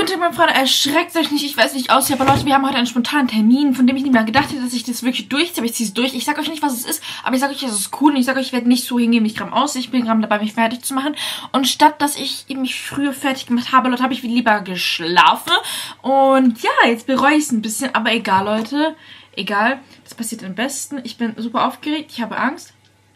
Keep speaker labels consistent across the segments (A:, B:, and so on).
A: Guten Tag, meine Freunde, erschreckt euch nicht, ich weiß nicht aus, aber Leute, wir haben heute einen spontanen Termin, von dem ich nicht mehr gedacht hätte, dass ich das wirklich durchziehe, aber ich ziehe es durch. Ich sag euch nicht, was es ist, aber ich sag euch, es ist cool und ich sag euch, ich werde nicht so hingehen, wie ich gerade aussehe. Ich bin gerade dabei, mich fertig zu machen und statt, dass ich mich früher fertig gemacht habe, Leute, habe ich lieber geschlafen und ja, jetzt bereue ich es ein bisschen, aber egal, Leute, egal, das passiert am besten. Ich bin super aufgeregt, ich habe Angst.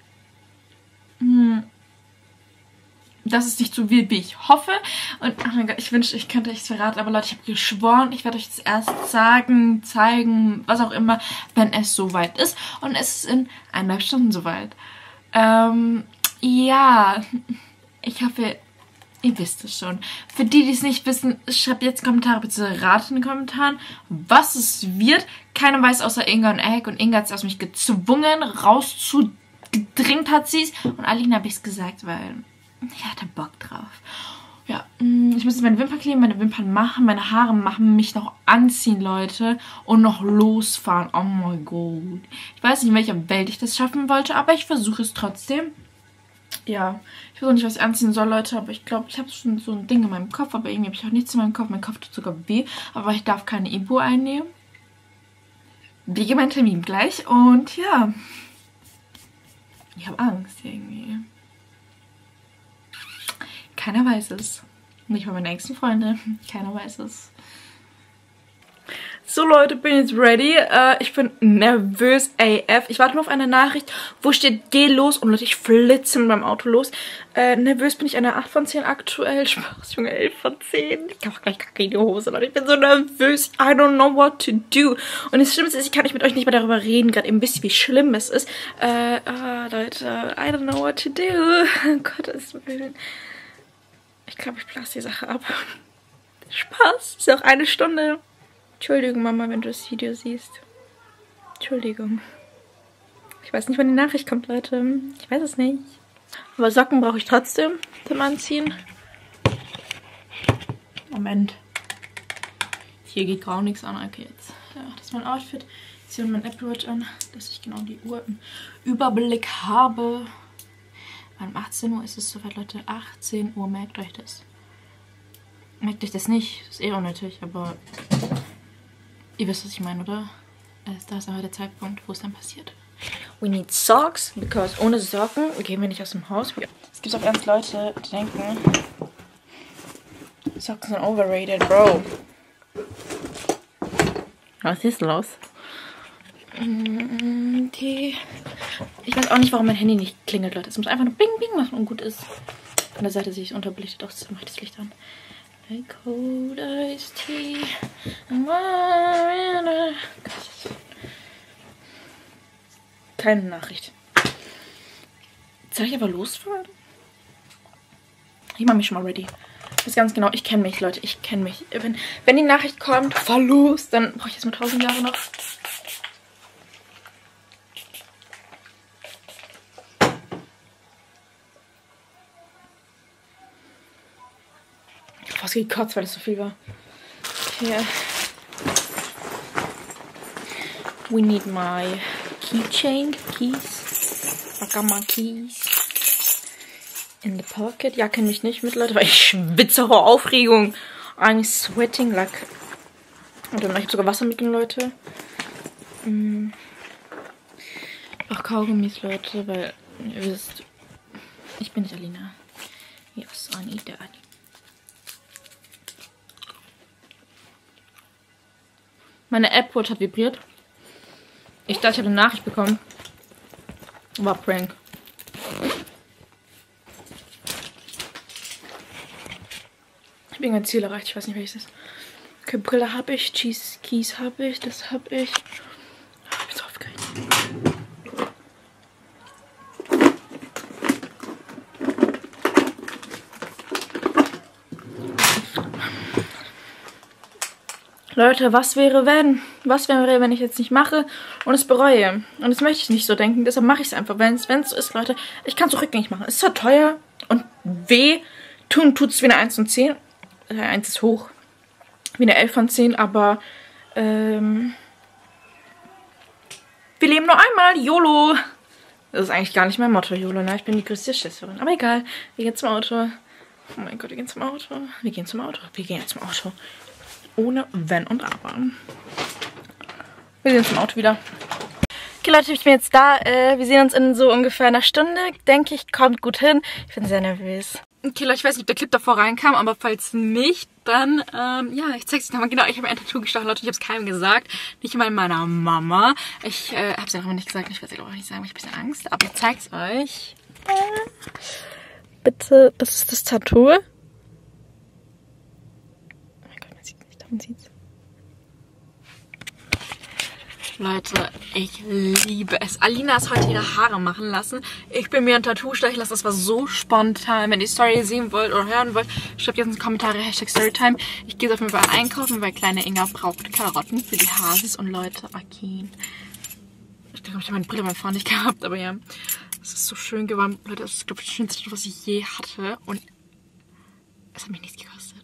A: Dass es nicht so wird, wie ich hoffe. Und ach mein Gott, ich wünschte, ich könnte euch es verraten. Aber Leute, ich habe geschworen, ich werde euch das erst sagen, zeigen, was auch immer, wenn es soweit ist. Und es ist in 1,5 Stunden soweit. Ja, ich hoffe, ihr wisst es schon. Für die, die es nicht wissen, schreibt jetzt Kommentare, bitte ratet in den Kommentaren, was es wird. Keiner weiß außer Inga und Egg. Und Inga hat es aus mich gezwungen, rauszudringt hat sie es. Und Aline habe ich es gesagt, weil ich hatte Bock drauf. Ja, ich muss jetzt meine Wimpern kleben, meine Wimpern machen, meine Haare machen, mich noch anziehen, Leute. Und noch losfahren. Oh mein Gott. Ich weiß nicht, in welcher Welt ich das schaffen wollte, aber ich versuche es trotzdem. Ja, ich weiß auch nicht, was ich anziehen soll, Leute, aber ich glaube, ich habe schon so ein Ding in meinem Kopf, aber irgendwie habe ich auch nichts in meinem Kopf. Mein Kopf tut sogar weh, aber ich darf keine Ibu einnehmen. Wege mein Termin gleich und ja. Ich habe Angst irgendwie. Keiner weiß es. Nicht mal meine nächsten Freunde. Keiner weiß es. So Leute, bin jetzt ready. Ich bin nervös AF. Ich warte nur auf eine Nachricht, wo steht, geh los. Und Leute, ich flitze mit meinem Auto los. Nervös bin ich eine 8 von 10 aktuell. Spaß, Junge, 11 von 10. Ich habe gleich Kacke in die Hose, Leute. Ich bin so nervös. I don't know what to do. Und das Schlimmste ist, ich kann nicht mit euch nicht mehr darüber reden. Gerade eben wisst ihr, wie schlimm es ist. Leute, I don't know what to do. Gottes Willen. Ich glaube, ich blase die Sache ab. Spaß. Ist ja auch 1 Stunde. Entschuldigung, Mama, wenn du das Video siehst. Entschuldigung. Ich weiß nicht, wann die Nachricht kommt, Leute. Ich weiß es nicht. Aber Socken brauche ich trotzdem zum Anziehen. Moment. Hier geht grau nichts an. Okay, jetzt. Ja, das ist mein Outfit. Ich ziehe mein Apple Watch an, dass ich genau die Uhr im Überblick habe. Um 18 Uhr ist es soweit, Leute. 18 Uhr, merkt euch das. Merkt euch das nicht. Das ist eh unnötig, aber ihr wisst, was ich meine, oder? Da ist aber der Zeitpunkt, wo es dann passiert. We need socks, because ohne Socken gehen wir nicht aus dem Haus. Es gibt auch ernst Leute, die denken, Socken sind overrated, Bro. Was ist los? Ich weiß auch nicht, warum mein Handy nicht klingelt, Leute. Es muss einfach nur Bing Bing machen und gut ist. Von der Seite sehe ich es unterbelichtet aus. Mache ich das Licht an. Cold iced tea. Keine Nachricht. Soll ich aber losfahren? Ich mache mich schon mal ready. Das ist ganz genau, ich kenne mich, Leute. Ich kenne mich. Wenn die Nachricht kommt, fahr los, dann brauche ich jetzt mal 1000 Jahre noch. Ich habe fast gekotzt, weil das so viel war. Hier. We need my keychain, keys. I got my keys. In the pocket. Ja, kenne mich nicht mit, Leute, weil ich schwitze vor Aufregung. I'm sweating like. Und dann, ich habe sogar Wasser mitgenommen, Leute. Auch Kaugummis, Leute, weil ihr wisst, ich bin nicht Alina. Yes, I need that. Meine Apple Watch hat vibriert. Ich dachte, ich habe eine Nachricht bekommen. War Prank. Ich habe irgendein Ziel erreicht. Ich weiß nicht, welches ist. Okay, Brille habe ich. Cheese Keys habe ich. Das habe ich. Ich bin so aufgeregt. Leute, was wäre, wenn? Was wäre, wenn ich jetzt nicht mache und es bereue? Und das möchte ich nicht so denken, deshalb mache ich es einfach. Wenn es so ist, Leute, ich kann es so rückgängig machen. Es ist zwar teuer und weh, tut es wie eine 1 von 10. 1 ist hoch, wie eine 11 von 10, aber wir leben nur einmal, YOLO. Das ist eigentlich gar nicht mein Motto, YOLO, ne? Ich bin die größte Schisserin. Aber egal, wir gehen zum Auto Oh mein Gott, wir gehen zum Auto. Wir gehen zum Auto. Wir gehen jetzt zum Auto. Ohne Wenn und Aber. Wir sehen uns im Auto wieder. Okay Leute, ich bin jetzt da. Wir sehen uns in so ungefähr einer Stunde. Denke ich, kommt gut hin. Ich bin sehr nervös. Okay Leute, ich weiß nicht, ob der Clip davor reinkam, aber falls nicht, dann, ja, ich zeig's euch nochmal. Genau, ich habe ein Tattoo gestochen, Leute. Ich habe es keinem gesagt. Nicht mal meiner Mama. Ich habe es ja noch nicht gesagt. Ich werde es auch nicht sagen, weil ich ein bisschen Angst. Aber ich zeig's euch. Bitte, das ist das Tattoo. Oh mein Gott, man sieht nicht, man sieht's. Leute, ich liebe es. Alina ist heute ihre Haare machen lassen. Ich bin mir ein Tattoo stechen lassen. Das war so spontan. Wenn ihr die Story sehen wollt oder hören wollt, schreibt jetzt in die Kommentare #Storytime. Ich gehe auf jeden Fall einkaufen, weil kleine Inga braucht Karotten für die Hasis. Und Leute, okay. Ich glaube, ich habe meine Brille beim Fahren nicht gehabt, aber ja. Es ist so schön geworden. Leute, das ist, glaube ich, das schönste Tattoo, was ich je hatte. Und es hat mich nichts gekostet.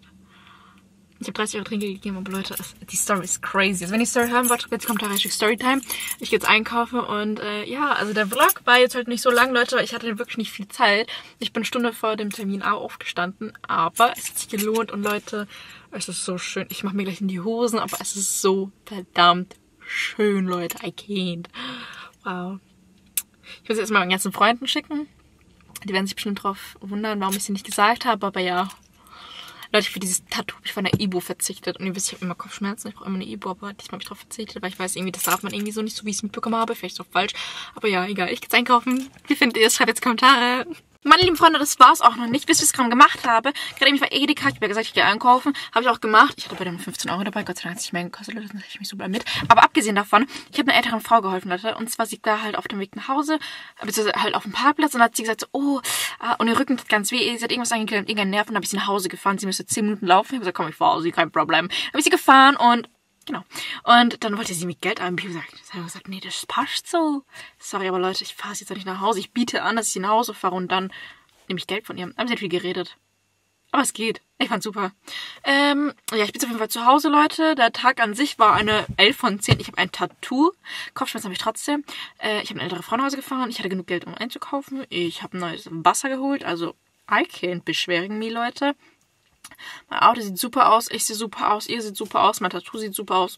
A: Ich habe 30 € Trinkgeld gegeben, aber Leute, die Story ist crazy. Also wenn ihr die Story hören wollt, schreibt jetzt in die Kommentare #Storytime. Ich gehe jetzt einkaufen und ja, also der Vlog war jetzt halt nicht so lang, Leute. Ich hatte wirklich nicht viel Zeit. Ich bin eine Stunde vor dem Termin auch aufgestanden, aber es hat sich gelohnt und Leute, es ist so schön. Ich mache mir gleich in die Hosen, aber es ist so verdammt schön, Leute. I can't. Wow. Ich muss jetzt mal meinen ganzen Freunden schicken. Die werden sich bestimmt drauf wundern, warum ich sie nicht gesagt habe, aber ja. Leute, für dieses Tattoo habe ich von der Ibu verzichtet. Und ihr wisst, ich habe immer Kopfschmerzen. Ich brauche immer eine Ibu, aber diesmal habe ich drauf verzichtet, weil ich weiß irgendwie, das darf man irgendwie so nicht, so wie ich es mitbekommen habe. Vielleicht ist es auch falsch. Aber ja, egal. Ich gehe jetzt einkaufen. Wie findet ihr es? Schreibt jetzt Kommentare. Meine lieben Freunde, das war's auch noch nicht. Wisst ihr, was ich gerade gemacht habe? Gerade eben war Edeka. Ich habe ja gesagt, ich gehe einkaufen. Habe ich auch gemacht. Ich hatte bei dem 15 € dabei. Gott sei Dank hat es nicht mehr gekostet. Das nehme ich mich super mit. Aber abgesehen davon, ich habe einer älteren Frau geholfen, Leute. Und zwar, sie war halt auf dem Weg nach Hause, beziehungsweise halt auf dem Parkplatz. Und dann hat sie gesagt so, oh, und ihr Rücken tut ganz weh. Sie hat irgendwas angeklemmt, irgendeinen Nerv. Und dann habe ich sie nach Hause gefahren. Sie müsste 10 Minuten laufen. Ich habe gesagt, komm, ich fahre sie, kein Problem. Dann habe ich sie gefahren und genau. Und dann wollte sie mir Geld anbieten. Ich habe gesagt, nee, das passt so. Sorry, aber Leute, ich fahre jetzt nicht nach Hause. Ich biete an, dass ich sie nach Hause fahre und dann nehme ich Geld von ihr. Haben sie nicht viel geredet. Aber es geht. Ich fand's super. Ja, ich bin jetzt auf jeden Fall zu Hause, Leute. Der Tag an sich war eine 11 von 10. Ich habe ein Tattoo. Kopfschmerzen habe ich trotzdem. Ich habe eine ältere Frau nach Hause gefahren. Ich hatte genug Geld, um einzukaufen. Ich habe ein neues Wasser geholt. Also, I can't beschweren me, Leute. Mein Auto sieht super aus. Ich sehe super aus. Ihr seht super aus. Mein Tattoo sieht super aus.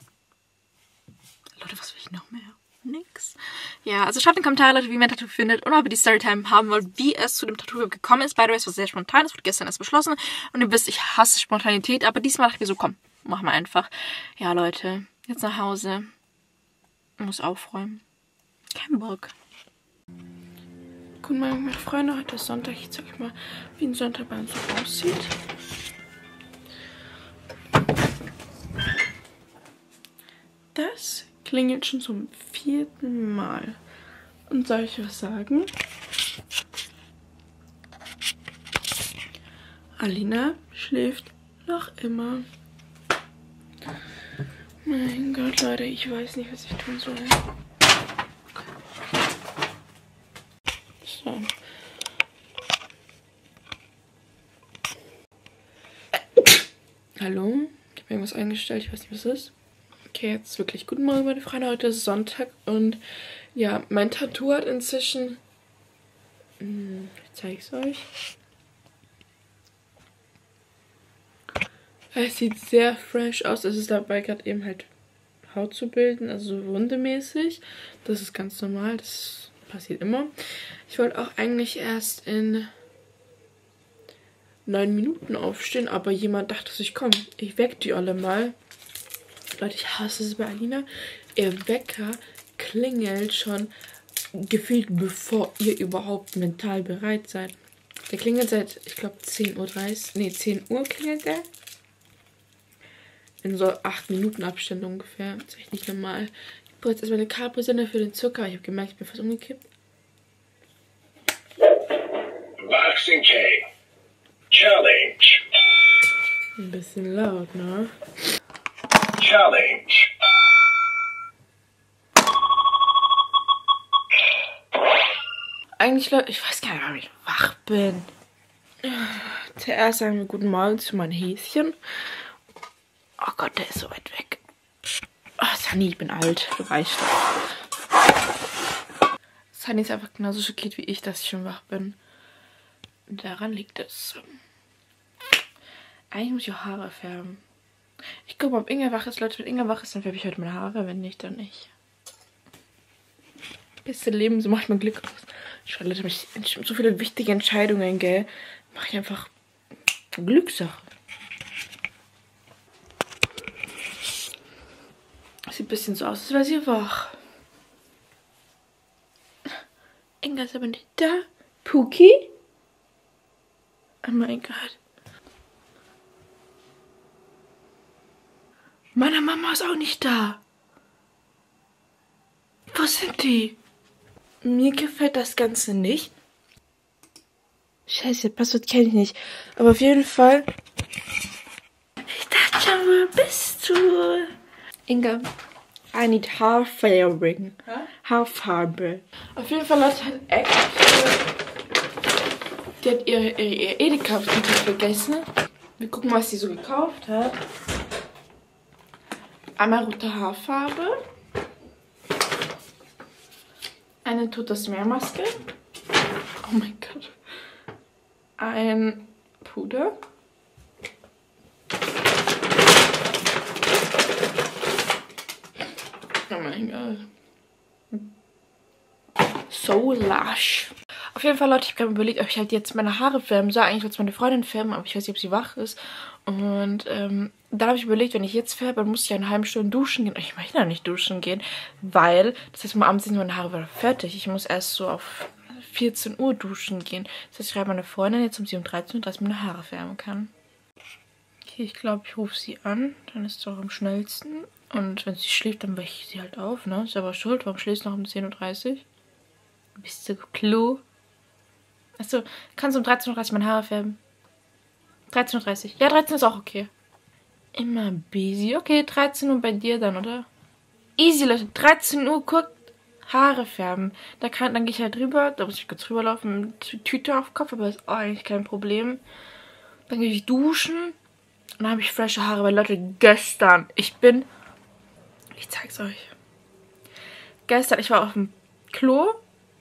A: Leute, was will ich noch mehr? Nix. Ja, also schreibt in die Kommentare, Leute, wie ihr mein Tattoo findet und ob ihr die Storytime haben wollt, wie es zu dem Tattoo gekommen ist. By the way, es war sehr spontan, es wurde gestern erst beschlossen und ihr wisst, ich hasse Spontanität, aber diesmal dachte ich mir so, komm, machen wir einfach. Ja, Leute, jetzt nach Hause. Ich muss aufräumen. Kein Bock. Guten Morgen, meine Freunde, heute ist Sonntag. Ich zeig euch mal, wie ein Sonntag bei uns so aussieht. Das klingelt schon zum 4. Mal. Und soll ich was sagen? Alina schläft noch immer. Mein Gott, Leute, ich weiß nicht, was ich tun soll. So. Hallo? Ich habe irgendwas eingestellt, ich weiß nicht, was es ist. Okay, jetzt wirklich guten Morgen, meine Freunde. Heute ist Sonntag und ja, mein Tattoo hat inzwischen... Ich zeige es euch. Es sieht sehr fresh aus. Es ist dabei gerade eben halt Haut zu bilden, also so wundemäßig. Das ist ganz normal, das passiert immer. Ich wollte auch eigentlich erst in 9 Minuten aufstehen, aber jemand dachte sich, komm, ich weck die alle mal. Leute, ich hasse es bei Alina. Ihr Wecker klingelt schon gefühlt, bevor ihr überhaupt mental bereit seid. Der klingelt seit, ich glaube, 10:30 Uhr. Ne, 10 Uhr klingelt der. In so 8 Minuten Abständen ungefähr. Das ist echt nicht normal. Ich brauche jetzt erstmal eine Capri-Sonne für den Zucker. Ich habe gemerkt, ich bin fast umgekippt.
B: Boxing K. Challenge.
A: Ein bisschen laut, ne?
B: Challenge.
A: Eigentlich, Leute, ich weiß gar nicht, warum ich wach bin. Zuerst sagen wir guten Morgen zu meinem Häschen. Oh Gott, der ist so weit weg. Oh, Sunny, ich bin alt. Du weißt das. Sunny ist einfach genauso schockiert wie ich, dass ich schon wach bin. Und daran liegt es. Eigentlich muss ich auch Haare färben. Ich gucke mal, ob Inga wach ist. Leute, wenn Inga wach ist, dann färbe ich heute meine Haare. Wenn nicht, dann nicht. Beste Leben, so mache ich mein Glück aus. Schau, Leute, ich so viele wichtige Entscheidungen, gell? Mache ich einfach Glückssache. Sieht ein bisschen so aus, als wäre sie wach. Inga ist aber nicht da. Puki? Oh mein Gott. Meine Mama ist auch nicht da. Wo sind die? Mir gefällt das Ganze nicht. Scheiße, Passwort kenne ich nicht. Aber auf jeden Fall. Ich dachte schon, wo bist du? Inga, I need Haarfärben. Haarfarbe. Auf jeden Fall, Leute, hat Ex. Die hat ihre Edeka-Tüte vergessen. Wir gucken, was sie so gekauft hat. Einmal rote Haarfarbe. Eine Totes Meermaske. Oh mein Gott. Ein Puder. Oh mein Gott. So lush. Auf jeden Fall, Leute, ich habe gerade überlegt, ob ich halt jetzt meine Haare färben soll. Eigentlich wollte es meine Freundin färben, aber ich weiß nicht, ob sie wach ist. Und dann habe ich überlegt, wenn ich jetzt färbe, dann muss ich eine halbe Stunde duschen gehen. Ich möchte noch nicht duschen gehen, weil, das heißt, abends sind meine Haare wieder fertig. Ich muss erst so auf 14 Uhr duschen gehen. Das heißt, ich schreibe meine Freundin jetzt um sie um 13:30 Uhr meine Haare färben kann. Okay, ich glaube, ich rufe sie an. Dann ist es auch am schnellsten. Und wenn sie schläft, dann wecke ich sie halt auf, ne? Ist aber schuld. Warum schläfst du noch um 10:30 Uhr? Bist du Klo? Achso, kannst du um 13:30 Uhr meine Haare färben? 13:30 Uhr. Ja, 13 ist auch okay. Immer busy. Okay, 13 Uhr bei dir dann, oder? Easy, Leute. 13 Uhr, guckt, Haare färben. Dann gehe ich halt rüber. Da muss ich kurz rüberlaufen mit Tüte auf den Kopf, aber das ist eigentlich kein Problem. Dann gehe ich duschen. Und dann habe ich frische Haare. Weil, Leute, gestern, ich zeig's euch. Gestern, ich war auf dem Klo.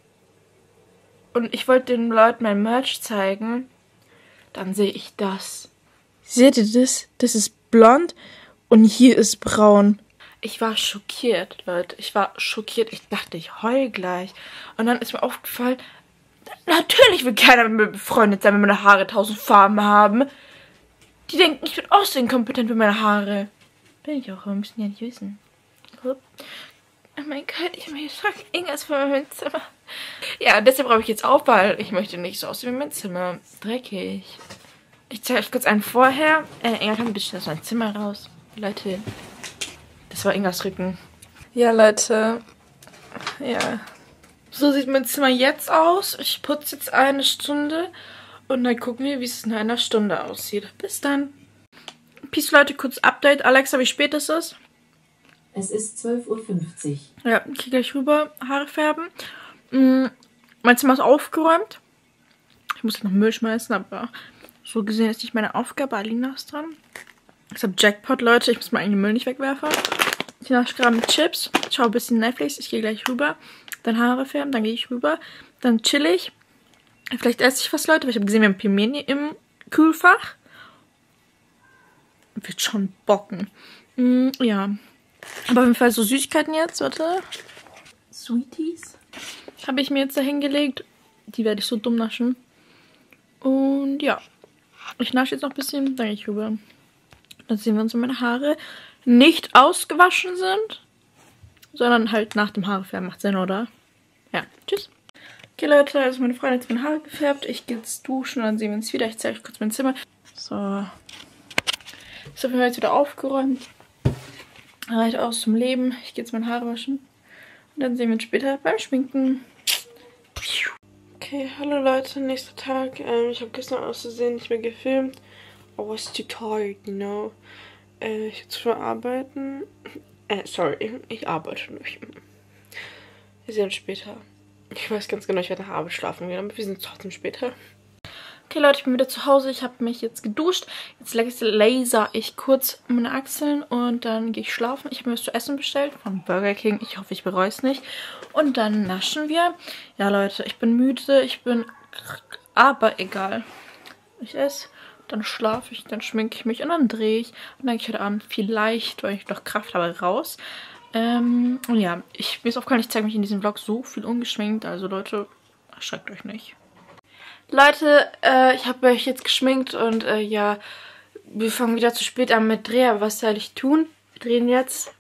A: Und ich wollte den Leuten mein Merch zeigen. Dann sehe ich das. Seht ihr das? Das ist blond und hier ist braun. Ich war schockiert, Leute. Ich war schockiert. Ich dachte, ich heul gleich. Und dann ist mir aufgefallen, natürlich will keiner mit mir befreundet sein, wenn meine Haare 1000 Farben haben. Die denken, ich bin aussehen-kompetent mit meinen Haaren. Bin ich auch, aber müssen ja nicht wissen. Oh mein Gott, ich habe mir gesagt, Inga ist von meinem Zimmer. Ja, deshalb brauche ich jetzt auf, weil ich möchte nicht so aussehen wie mein Zimmer. Dreckig. Ich zeige euch kurz einen vorher. Inga, kann ein bisschen aus meinem Zimmer raus. Leute, das war Ingas Rücken. Ja, Leute. Ja. So sieht mein Zimmer jetzt aus. Ich putze jetzt 1 Stunde. Und dann gucken wir, wie es in einer Stunde aussieht. Bis dann. Peace, Leute. Kurz Update. Alexa, wie spät ist es?
C: Es ist 12:50 Uhr.
A: Ja, ich gehe gleich rüber, Haare färben. Mein Zimmer ist aufgeräumt. Ich muss noch Müll schmeißen, aber so gesehen ist nicht meine Aufgabe. Alina ist dran. Ich habe Jackpot, Leute. Ich muss meinen eigenen Müll nicht wegwerfen. Ich nasche gerade mit Chips. Schau ein bisschen Netflix. Ich gehe gleich rüber. Dann Haare färben, dann gehe ich rüber. Dann chill ich. Vielleicht esse ich was, Leute, weil ich habe gesehen, wir haben Pimeni im Kühlfach. Wird schon bocken. Ja. Aber auf jeden Fall so Süßigkeiten jetzt, warte. Sweeties. Habe ich mir jetzt da hingelegt. Die werde ich so dumm naschen. Und ja. Ich nasche jetzt noch ein bisschen, dann gehe ich rüber. Dann sehen wir uns, wenn meine Haare nicht ausgewaschen sind. Sondern halt nach dem Haarefärben. Macht Sinn, oder? Ja, tschüss. Okay, Leute, also meine Freundin hat jetzt meine Haare gefärbt. Ich gehe jetzt duschen, dann sehen wir uns wieder. Ich zeige euch kurz mein Zimmer. So. Ist auf jeden Fall jetzt wieder aufgeräumt. Reicht aus zum Leben. Ich gehe jetzt meine Haare waschen. Und dann sehen wir uns später beim Schminken. Okay, hallo Leute, nächster Tag. Ich habe gestern auszusehen nicht mehr gefilmt. I was too tired, you know. Ich jetzt schon arbeiten. Sorry, ich arbeite nicht. Wir sehen uns später. Ich weiß ganz genau, ich werde nach Arbeit schlafen gehen, aber wir sehen uns trotzdem später. Okay, Leute, ich bin wieder zu Hause. Ich habe mich jetzt geduscht. Jetzt laser ich kurz meine Achseln und dann gehe ich schlafen. Ich habe mir was zu essen bestellt von Burger King. Ich hoffe, ich bereue es nicht. Und dann naschen wir. Ja, Leute, ich bin müde. Aber egal. Ich esse dann schlafe ich, dann schminke ich mich und dann drehe ich. Und dann gehe ich heute Abend vielleicht, weil ich noch Kraft habe, raus. Und ja, mir ist aufgefallen, ich zeige mich in diesem Vlog so viel ungeschminkt. Also Leute, erschreckt euch nicht. Leute, ich habe euch jetzt geschminkt und ja, wir fangen wieder zu spät an mit Dreh. Aber was soll ich tun? Wir drehen jetzt.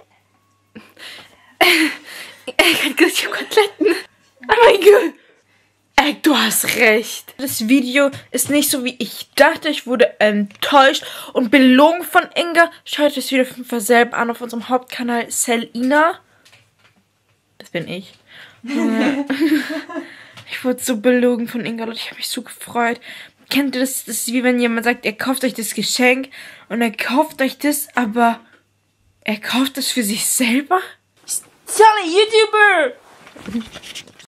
A: Ich hab Koteletten. Oh mein Gott. Ey, du hast recht. Das Video ist nicht so, wie ich dachte. Ich wurde enttäuscht und belogen von Inga. Schaut das Video auf jeden Fall selber an auf unserem Hauptkanal Selina. Das bin ich. Ich wurde so belogen von Inga, Leute. Ich habe mich so gefreut. Kennt ihr das? Das ist wie wenn jemand sagt, er kauft euch das Geschenk und er kauft euch das, aber er kauft das für sich selber? Sorry, YouTuber!